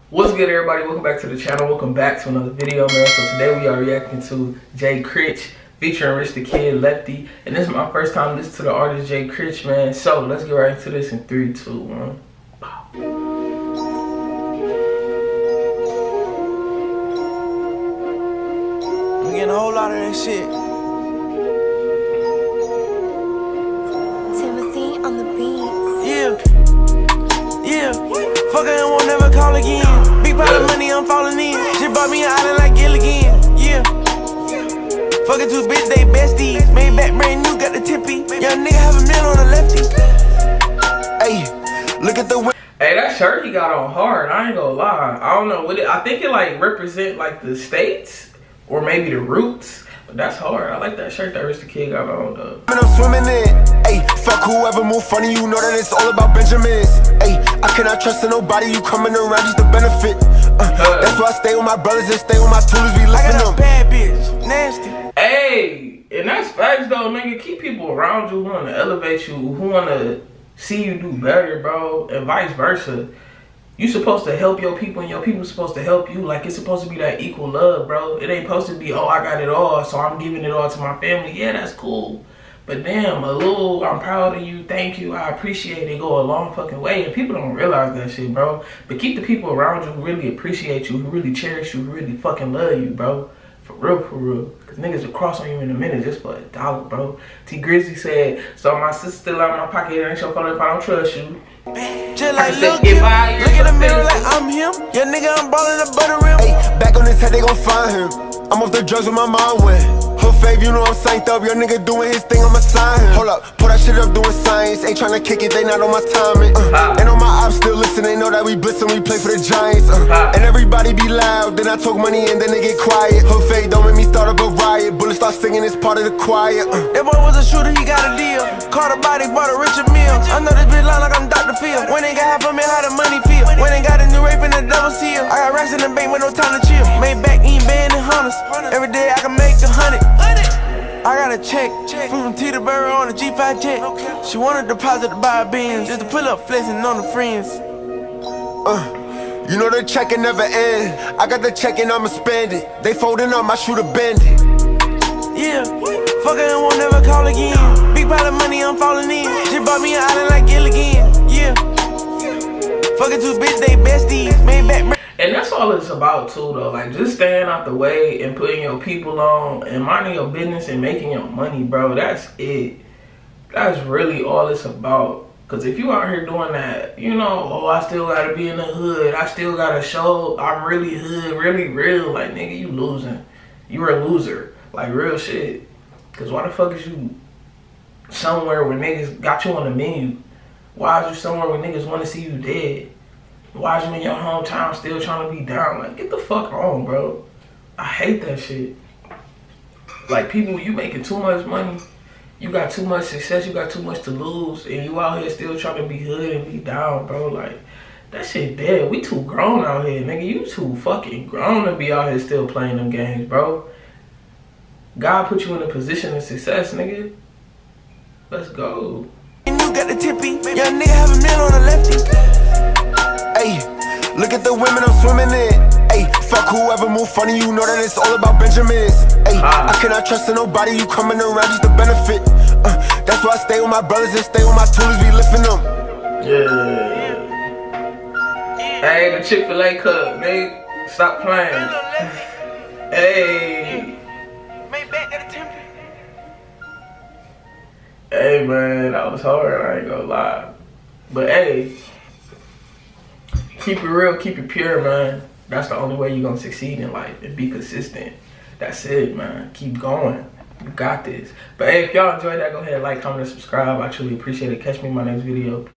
What's good, everybody? Welcome back to the channel. Welcome back to another video, man. So today we are reacting to Critch featuring Rich the Kid, Lefty. And this is my first time listening to the artist Critch, man. So let's get right into this in 3, 2, 1. We getting a whole lot of that shit. Timothy on the beats. Yeah. Fuck her and won't never call again. Big pile of money, I'm falling in. She brought me an island like Gilligan. Yeah. Fucking two bitch, they besties. Made back brand new, got the tippy. Young nigga have a meal on the lefty. Hey, look at the. Hey, that shirt he got on hard. I ain't gonna lie. I don't know what it. I think it like represent like the states or maybe the roots. But that's hard. I like that shirt that Rich the Kid got on though. I'm swimming in. Hey, fuck whoever move funny. You know that it's all about Benjamins. Hey, I cannot trust in nobody. You coming around just to benefit. That's why I stay with my brothers and stay with my tools. We lifting them. Bad bitch, nasty. Hey, and that's facts though, nigga. Keep people around you who wanna elevate you, who wanna see you do better, bro, and vice versa. You supposed to help your people and your people supposed to help you. Like, it's supposed to be that equal love, bro. It ain't supposed to be, oh, I got it all, so I'm giving it all to my family. Yeah, that's cool. But damn, a little, I'm proud of you, thank you, I appreciate it, go a long fucking way. And people don't realize that shit, bro. But keep the people around you who really appreciate you, who really cherish you, who really fucking love you, bro. For real. Cause niggas will cross on you in a minute just for $1, bro. T Grizzly said, so my sister still out of my pocket, it ain't your fault if I don't trust you. Just like look in the mirror like I'm him. Yeah, nigga, I'm ballin' the butter rim. Hey, back on his head, they gon' find him. I'm off the drugs with my mind went. Her fave, you know I'm synced up. Your nigga doing his thing, I'ma sign him. Hold up, pull that shit up doing science. Ain't tryna kick it, they not on my timing. And on my ops still listen, they know that we blitz and we play for the Giants. And everybody be loud, then I talk money and then they get quiet. Her fave don't make me start up a riot. Bullets start singing, it's part of the choir. That boy was a shooter, he got a deal. Caught a body, bought a richer meal. I know this bitch line like I'm Dr. Phil. When they got half a million, how the money feel? When they got a new rape and a double seal. I got racks in the bank with no time to chill. Made back, eating band and hunters. Every day I can make 100. I got a check from Teterboro on a G5 jet. She wanted a deposit to buy a Benz, just to pull up flexing on the friends. You know the check can never end. I got the check and I'ma spend it. They folding up, my shooter bend it. Yeah, fuck her and won't never call again. Big pile of money, I'm falling in. She brought me an island like Gilligan. Yeah, fucking two bitch, they besties. Made back. And that's all it's about too though, like just staying out the way and putting your people on and minding your business and making your money, bro. That's it. That's really all it's about. Cause if you out here doing that, you know, oh, I still gotta be in the hood, I still gotta show I'm really hood, really real, like nigga, you losing. You're a loser, like real shit. Cause why the fuck is you somewhere where niggas got you on the menu? Why is you somewhere where niggas wanna see you dead? Why is you in your hometown still trying to be down? Like, get the fuck on, bro. I hate that shit. Like, people, you making too much money. You got too much success. You got too much to lose. And you out here still trying to be hood and be down, bro. Like, that shit dead. We too grown out here, nigga. You too fucking grown to be out here still playing them games, bro. God put you in a position of success, nigga. Let's go. You got the tippy. Young nigga have a meal on the lefty. Hey, look at the women I'm swimming in. Hey, fuck whoever move funny, you know that it's all about Benjamins. Hey, I cannot trust in nobody, you coming around just to benefit. That's why I stay with my brothers and stay with my tools, we lifting them. Yeah. Hey, the Chick-fil-A cup, nigga. Stop playing. Hey. Hey, man, that was hard, I ain't gonna lie. But hey, keep it real, keep it pure, man. That's the only way you're gonna succeed in life, and be consistent. That's it, man. Keep going. You got this. But hey, if y'all enjoyed that, go ahead, like, comment, and subscribe. I truly appreciate it. Catch me in my next video.